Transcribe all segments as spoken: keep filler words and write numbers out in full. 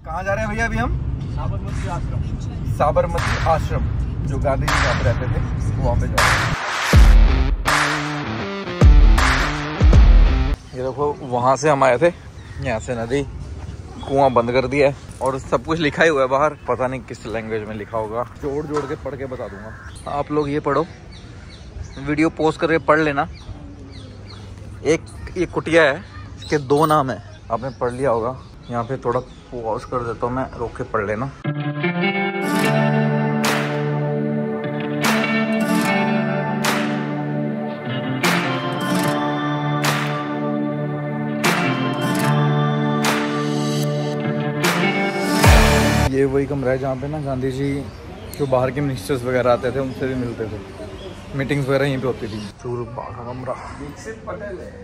कहाँ जा रहे हैं भैया अभी हम? साबरमती आश्रम। साबरमती आश्रम जो गांधी जी वहाँ पे रहते थे, वहाँ पे जा रहे हैं। ये देखो वहाँ से हम आए थे, यहाँ से नदी, कुआं बंद कर दिया है और सब कुछ लिखा ही हुआ है बाहर, पता नहीं किस लैंग्वेज में लिखा होगा, जोड़ जोड़ के पढ़ के बता दूंगा। आप लोग ये पढ़ो, वीडियो पोस्ट करके पढ़ लेना। एक ये कुटिया है, इसके दो नाम है, आपने पढ़ लिया होगा। यहाँ पे थोड़ा पॉज कर देता हूँ मैं, रोक के पढ़ लेना। ये वही कमरा है जहाँ पे ना गांधी जी जो बाहर के मिनिस्टर्स वगैरह आते थे उनसे भी मिलते थे, मीटिंग्स वगैरह यहीं पे होती थी। चूरबा का कमरा। दीक्षित पटेल है।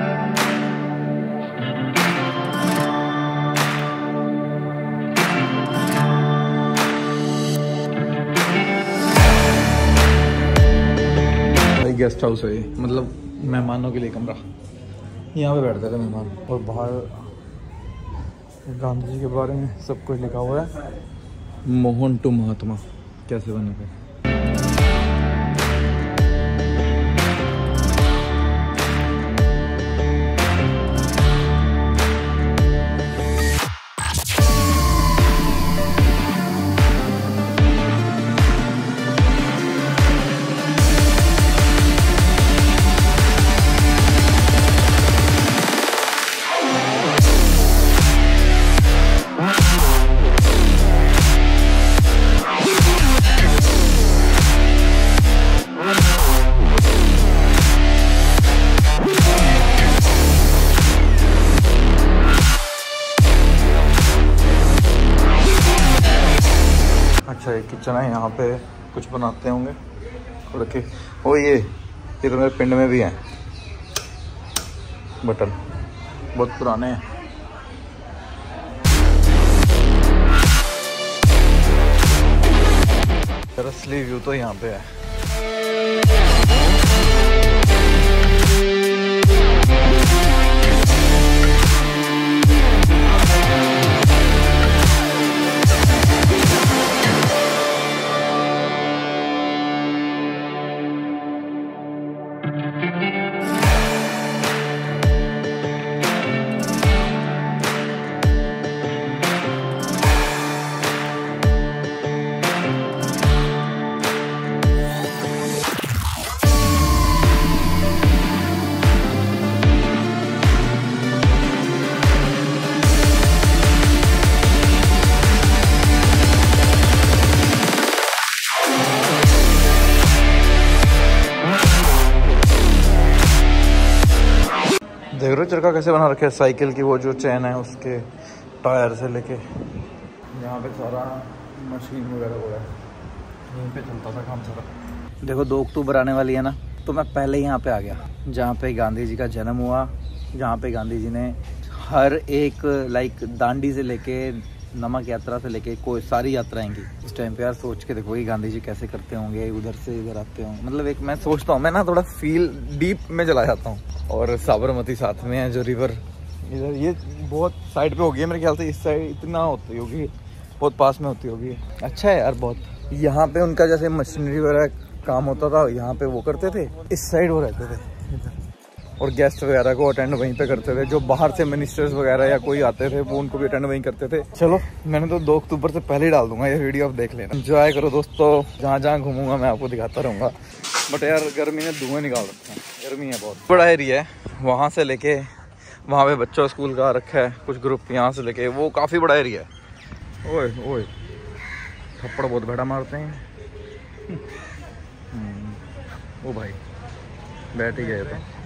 गेस्ट हाउस है, मतलब मेहमानों के लिए कमरा, यहाँ पे बैठते थे मेहमान। और बाहर गांधी जी के बारे में सब कुछ लिखा हुआ है, मोहन टू महात्मा कैसे बने थे। अच्छा ये किचन है, यहाँ पे कुछ बनाते होंगे लड़के। ओ ये ये तो मेरे पिंड में भी हैं बटन, बहुत पुराने हैं। असली व्यू तो यहाँ पे है। देख रहे हो चरखा कैसे बना रखे है, साइकिल की वो जो चैन है उसके टायर से लेके यहाँ पे सारा मशीन वगैरह हो रहा है, यहीं पे चलता था काम सारा। देखो दो अक्टूबर आने वाली है ना, तो मैं पहले यहाँ पे आ गया जहाँ पे गांधी जी का जन्म हुआ, जहाँ पे गांधी जी ने हर एक लाइक दांडी से लेके नमक यात्रा से लेके कोई सारी यात्राएं की। इस टाइम पे यार सोच के देखो कि गांधी जी कैसे करते होंगे, उधर से इधर आते होंगे, मतलब एक मैं सोचता हूँ, मैं ना थोड़ा फील डीप में चला जाता हूँ। और साबरमती साथ में है जो रिवर, इधर ये बहुत साइड पे होगी है मेरे ख्याल से, इस साइड इतना होती होगी, बहुत पास में होती होगी। अच्छा है यार बहुत। यहाँ पे उनका जैसे मशीनरी वगैरह काम होता था, यहाँ पे वो करते थे, इस साइड वो रहते थे और गेस्ट वगैरह को अटेंड वहीं पे करते थे। जो बाहर से मिनिस्टर्स वगैरह या कोई आते थे वो उनको भी अटेंड वहीं करते थे। चलो मैंने तो दो अक्टूबर से पहले ही डाल दूंगा ये वीडियो, आप देख लेना, एंजॉय करो दोस्तों। जहाँ जहाँ घूमूंगा मैं आपको दिखाता रहूँगा। बट यार गर्मी में धुआं निकाल रखा है, गर्मी है बहुत। बड़ा एरिया है, वहाँ से लेके वहाँ पे बच्चों स्कूल का रखा है कुछ ग्रुप, यहाँ से लेके वो काफ़ी बड़ा एरिया है। ओए ओए थप्पड़ बहुत बड़ा मारते हैं। ओ भाई बैठ ही गए तो।